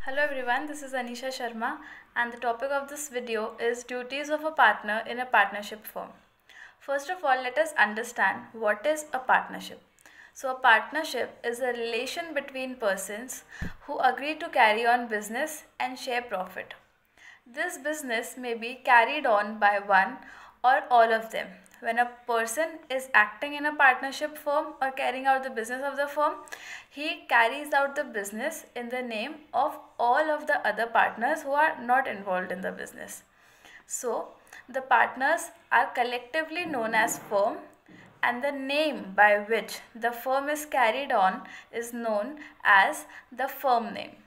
Hello everyone, this is Anisha Sharma and the topic of this video is duties of a partner in a partnership firm. First of all, let us understand what is a partnership. So, a partnership is a relation between persons who agree to carry on business and share profit. This business may be carried on by one or all of them. When a person is acting in a partnership firm or carrying out the business of the firm, he carries out the business in the name of all of the other partners who are not involved in the business. So, the partners are collectively known as firm, and the name by which the firm is carried on is known as the firm name.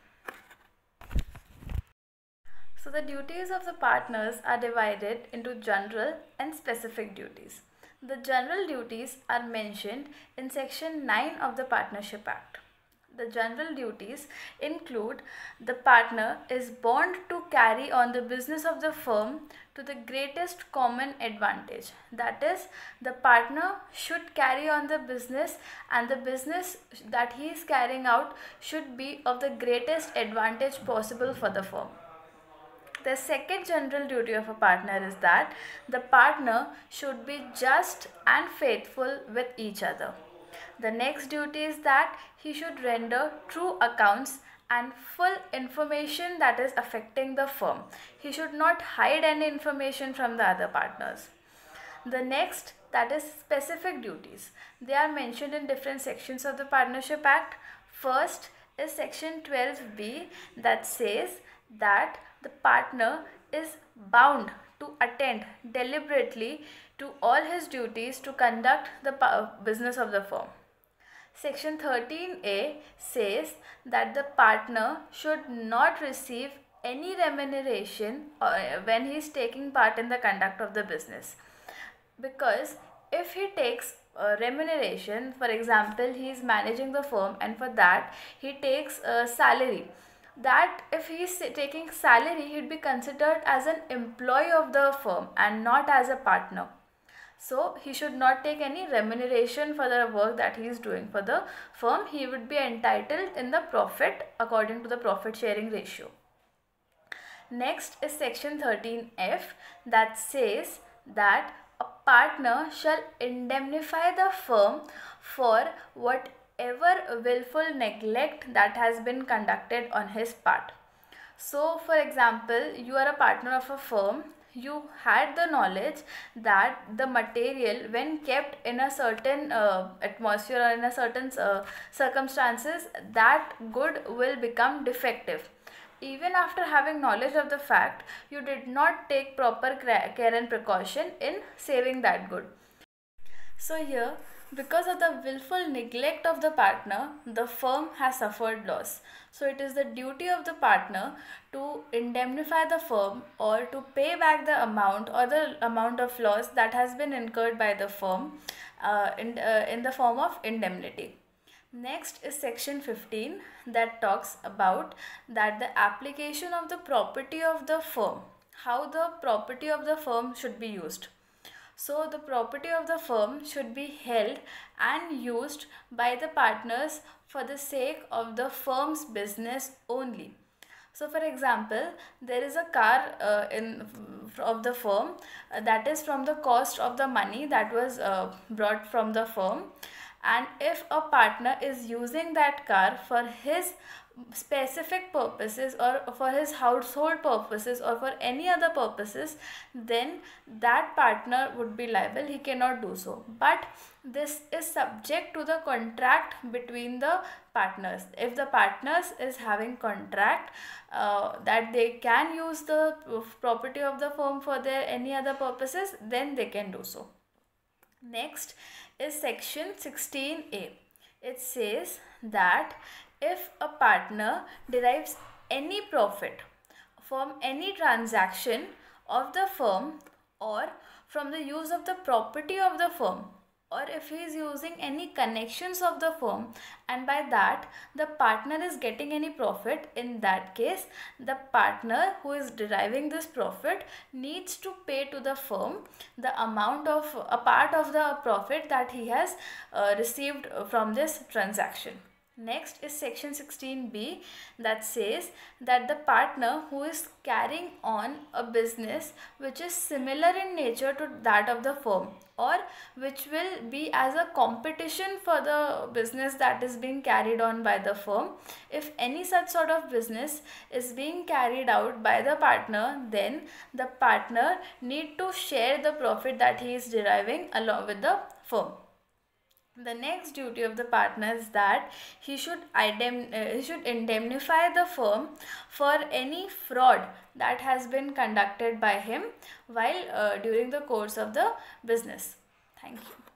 So the duties of the partners are divided into general and specific duties. The general duties are mentioned in section 9 of the Partnership Act. The general duties include the partner is bound to carry on the business of the firm to the greatest common advantage. That is, the partner should carry on the business and the business that he is carrying out should be of the greatest advantage possible for the firm. The second general duty of a partner is that the partner should be just and faithful with each other. The next duty is that he should render true accounts and full information that is affecting the firm. He should not hide any information from the other partners. The next, that is specific duties. They are mentioned in different sections of the Partnership Act. First is section 12B that says that the partner is bound to attend deliberately to all his duties to conduct the business of the firm. Section 13A says that the partner should not receive any remuneration when he is taking part in the conduct of the business, because if he takes remuneration, for example, he is managing the firm and for that he takes a salary, that if he is taking salary, he would be considered as an employee of the firm and not as a partner. So he should not take any remuneration for the work that he is doing for the firm. He would be entitled in the profit according to the profit sharing ratio. Next is section 13F that says that a partner shall indemnify the firm for whatever willful neglect that has been conducted on his part. So, for example, you are a partner of a firm. You had the knowledge that the material, when kept in a certain atmosphere or in a certain circumstances, that good will become defective. Even after having knowledge of the fact, you did not take proper care and precaution in saving that good. So here, because of the willful neglect of the partner, the firm has suffered loss. So it is the duty of the partner to indemnify the firm or to pay back the amount or the amount of loss that has been incurred by the firm in the form of indemnity. Next is section 15 that talks about that the application of the property of the firm, how the property of the firm should be used. So the property of the firm should be held and used by the partners for the sake of the firm's business only. So for example, there is a car of the firm that is from the cost of the money that was brought from the firm, and if a partner is using that car for his specific purposes or for his household purposes or for any other purposes, then that partner would be liable. He cannot do so, but this is subject to the contract between the partners. If the partners is having contract that they can use the property of the firm for their any other purposes, then they can do so. Next is section 16A. It says that if a partner derives any profit from any transaction of the firm or from the use of the property of the firm, or if he is using any connections of the firm and by that the partner is getting any profit, in that case the partner who is deriving this profit needs to pay to the firm the amount of a part of the profit that he has received from this transaction. Next is section 16b, that says that the partner who is carrying on a business which is similar in nature to that of the firm, or which will be as a competition for the business that is being carried on by the firm, if any such sort of business is being carried out by the partner, then the partner need to share the profit that he is deriving along with the firm. The next duty of the partner is that he should indemnify the firm for any fraud that has been conducted by him while during the course of the business. Thank you.